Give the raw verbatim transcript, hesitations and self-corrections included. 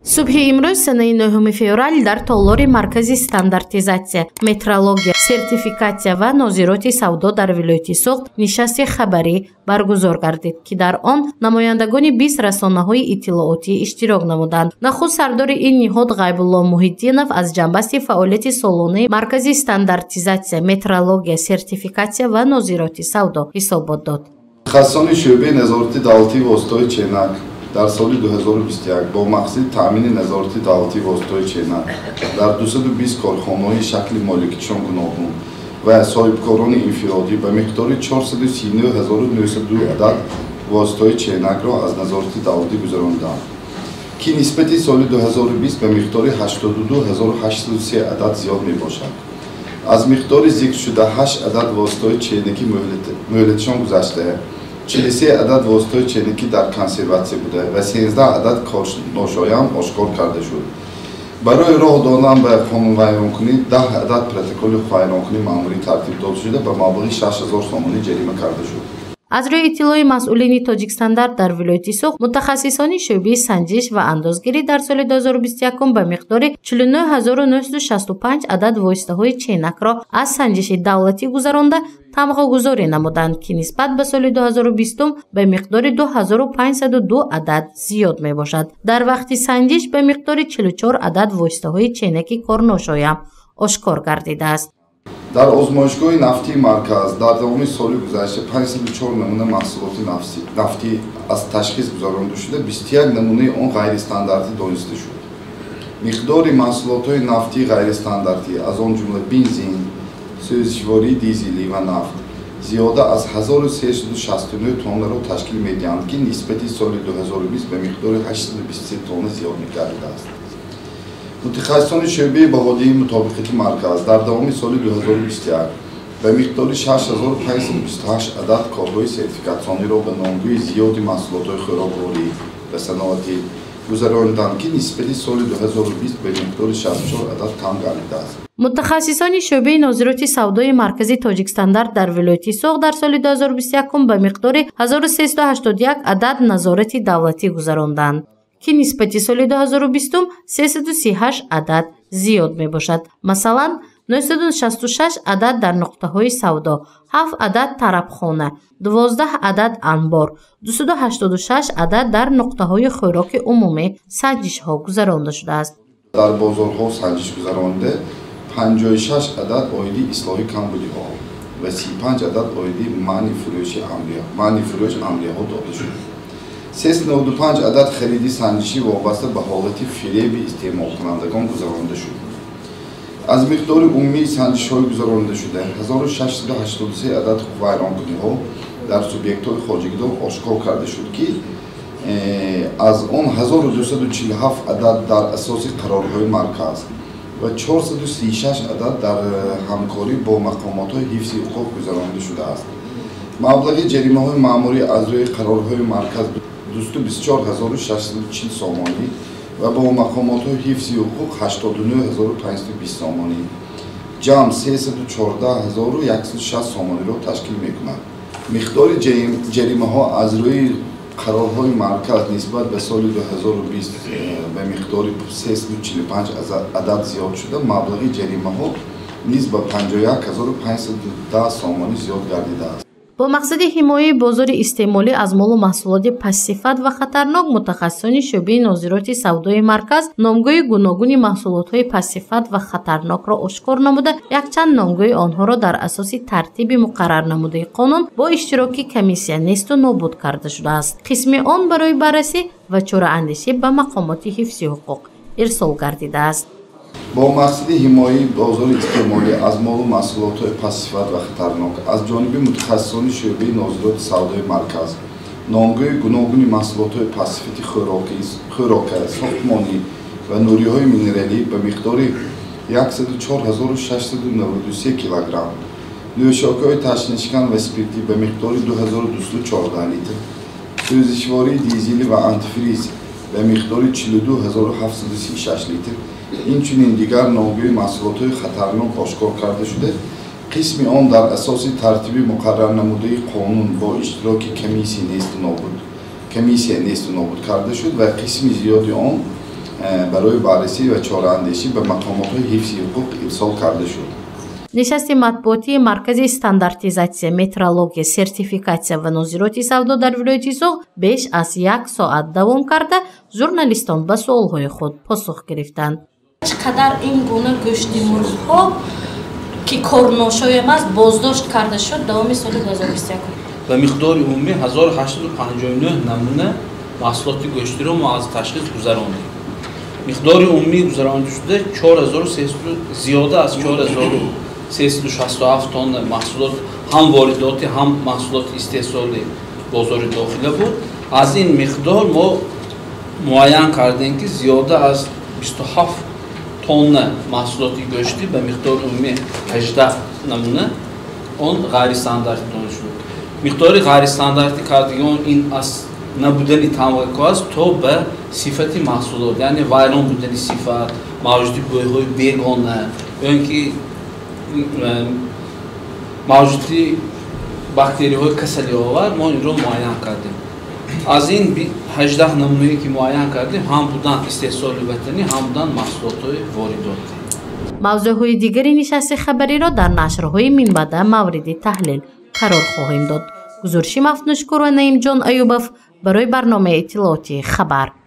субҳи имрӯз санаи нӯҳуми феврал дар толори маркази стандартизатсия, метрология, сертификатсия ва нозироти савдо дар вилояти Суғд нишасти хабарӣ баргузор гардид, ки дар он намояндагони бист расонаҳои иттилоотӣ иштирок намуданд. Нахуст сардори ин ниҳод Ғайбулло Муҳиддинов аз ҷанбасти фаъолияти солонаи маркази стандартизатсия, метрология, сертификатсия ва нозироти савдо ҳисобот дод. Мутахассисони шӯъбаи назорати давлатии воситаҳои ченак дар соли ду ҳазору бисту як бо мақсади таъмини назорати давлатии воситаҳои ченак дар дусаду бист корхонаҳои шакли моликиҷон гуногун ва соҳибкорони инфиродӣ ба миқдори чорсаду си нӯҳ ҳазору нӯҳсаду ду адад воситаҳои ченакро аз назорати давлатӣ гузаронданд, ки нисбати соли ду ҳазору бист ба миқдори ҳаштоду ду ҳазору ҳаштсаду се адад зиёд мебошад. аз миқдори зикршуда ҳашт адад воситаҳои ченакӣ мӯҳлатишон гузашта, чилу се адад воситаҳои ченакӣ дар консерватсия буда ва сенздаҳ адад корношоям ошкор карда шуд. Барои роҳ додан ба қонунвайронкунӣ даҳ адад протоколи вайронкунии маъмурӣ тартиб дода шуда ба маблағи шаш ҳазор сомонӣ ҷарима карда шуд. аз рӯи иттилои масъулини Тоҷикстандарт дар вилояти Суғд, мутахассисони шӯъбаи санҷиш ва андозгирӣ дар соли ду ҳазору бисту як ба миқдори чилу нӯҳ ҳазору нӯҳсаду шасту панҷ адад воситаҳои ченакро аз санҷиши давлатӣ гузаронда тамғогузорӣ намуданд, ки нисбат ба соли ду ҳазору бисту ба миқдори ду ҳазору панҷсаду ду адад зиёд мебошад. Дар вақти санҷиш ба миқдори чилу чор адад воситаҳои ченаки корношоям ошкор гардидааст. дар озмоишгоҳи нафтии марказ дар давоми соли гузашта панҷсаду чор намуна маҳсулоти нафтӣ аз ташхис гузаронда шуда, бисту як намунаи он ғайристандартӣ дониста шуд. миқдори маҳсулотҳои нафтии ғайристандартӣ аз он ҷумла бензин, сӯзишвории дизелӣ ва нафт зиёда аз ҳазору сесаду шасту нӯҳ тоннаро ташкил медиҳанд, ки нисбати соли ду ҳазору бист ба миқдори ҳаштсаду бисту се тонна зиёд мегардидааст. мутахассисони шӯъбаи баҳодиҳии мутобиқати марказ дар давоми соли ду ҳазору бисту як ба миқдори шаш ҳазору панҷсаду бисту ҳашт адад корҳои сертификатсиониро ба номгӯи зиёди маҳсулотҳои хӯрокворӣ ва саноатӣ гузаронданд, ки нисбати соли ду ҳазору бист ба миқдори шасту чор адад кам гардидааст. мутахассисони шӯъбаи нозироти савдои маркази Тоҷикстандарт дар вилояти Суғд дар соли ду ҳазору бисту як ба миқдори ҳазору сесаду ҳаштоду як адад назорати давлатӣ гузаронданд, ки нисбати соли ду ҳазору бисту сесаду си ҳашт адад зиёд мебошад. Масалан, нӯҳсаду шасту шаш адад дар нуқтаҳои савдо, ҳафт адад тарабхона, дувоздаҳ адад анбор, дусаду ҳаштоду шаш адад дар нуқтаҳои хӯроки умумӣ санҷишҳо гузаронда шудааст. дар бозорҳо санҷиш гузаронда панҷоҳу шаш адад оиди ислоҳи камбудиҳо ва си и панҷ адад оиди маъни фурӯш амрияҳо дода шуд. сеюд и навду панҷ адад хариди санҷишӣ вобаста ба ҳолати фиреби истеъмолкунандагон гузаронда шуд. аз миқдори умумии санҷишҳои гузаронда шуда ҳазору шашсаду ҳаштоду се адад вайронкуниҳо дар субъектҳои хоҷигидор ошкор карда шуд, ки аз он ҳазору дусаду чилу ҳафт адад дар асоси қарорҳои марказ ва чорсаду си и шаш адад дар ҳамкорӣ бо мақомотҳои ҳифзи ҳуқуқ гузаронда шудааст. маблағи ҷаримаҳои маъмурӣ аз рӯи қарорҳои марказ дусаду бисту чор ҳазору шашсаду чил сомонӣ ва бо мақомотҳои ҳифзи ҳуқуқ ҳаштоду нӯҳ ҳазору панҷсаду бист сомонӣ ҷамъ сесаду чордаҳ ҳазору яксаду шаст сомониро ташкил мекунад. миқдори ҷаримаҳо аз рӯи қарорҳои марказ нисбат ба соли ду ҳазору бист ба миқдори сесаду чилу панҷ адад зиёд шуда, маблағи ҷаримаҳо низ ба панҷоҳу як ҳазору панҷсаду даҳ сомонӣ зиёд гардидааст. бо мақсади ҳимояи бозори истеъмолӣ аз молу маҳсулоти пастсифат ва хатарнок, мутахассисони шӯъбаи нозироти савдои марказ номгӯи гуногуни маҳсулотҳои пастсифат ва хатарнокро ошкор намуда, якчанд номгӯи онҳоро дар асоси тартиби муқаррар намудаи қонун бо иштироки комиссия несту нобуд карда шудааст. қисми он барои баррасӣ ва чораандешӣ ба мақомоти ҳифзи ҳуқуқ ирсол гардидааст. бо мақсади ҳимояи бозори истеъмолӣ аз молу маҳсулотҳои пастсифат ва хатарнок аз ҷониби мутахассисони шӯъбаи нозироти савдои марказ номгӯи гуногуни маҳсулотҳои пастсифати хӯрока, сохтмонӣ ва нуриҳои минералӣ ба миқдори яксаду чор ҳазору шашсаду наводу се килограмм, нӯшокҳои ташнишкан ва спиртӣ ба миқдори ду ҳазору дусаду чордаҳ литр, сӯзишвории дизелӣ ва антифриз ба миқдори чилу ду ҳазору ҳафтсаду си и шаш литр, инчунин дигар номгӯи маҳсулотҳои хатарнок ошкор карда шуда, қисми он дар асоси тартиби муқаррарнамудаи қонун бо иштироки комиссия несту нобуд комиссия несту нобуд карда шуд ва қисми зиёди он برای بررسی و چاره‌اندیشی به مقامات حفظ حقوق ارسال کرده شد. нишасти матбуотии маркази стандартизатсия метрология сертификатсия ва нозироти савдо дар вилояти Соғ беш аз як соат давом карда журналистон ба суолҳои худ посух гирифтанд. چه قدر این گونه گوشت مرغ‌ها که کارناشایم است بازداشت کرده شد دوام سال دو هزار و بیست و یک به مقدار عمومی هزار و هشتصد و پنجاه و نه نمونه محصولات گوشتی رو ما از تشخیص گذراندیم. مقدار عمومی گذرانده شده چهار هزار و سیصد زیاده از چهار هزار و سیصد و شصت و هفت تن محصولات هم وارداتی هم محصولات استحصالی بازار داخلی بود. از این مقدار ما معین کردیم که زیاده از بیست و هفت تن محصولات گوشتی به مقدار عمومی هجده نمونه اون غیر استانداردی تولید شد. مقدار غیر استانداردی کردگان این از نبودن تمایل است تا به صفت محصولات یعنی ویران بودن صفت موجودی بوی‌های بیگانه اینکه موجودی باکتری‌های کسلی آور ما این رو معاین کردیم. از این هجده نمونه‌ای که معاین کردیم هم بودن استحصال وطنی هم بودن محصولات وارداتی. موضوعهای دیگری نشست خبری را در نشرهای منبع مورد تحلیل قرار خواهیم داد. گزارش مفنوشکر و نعیم جان ایوبов برای برنامه اطلاعاتی خبر.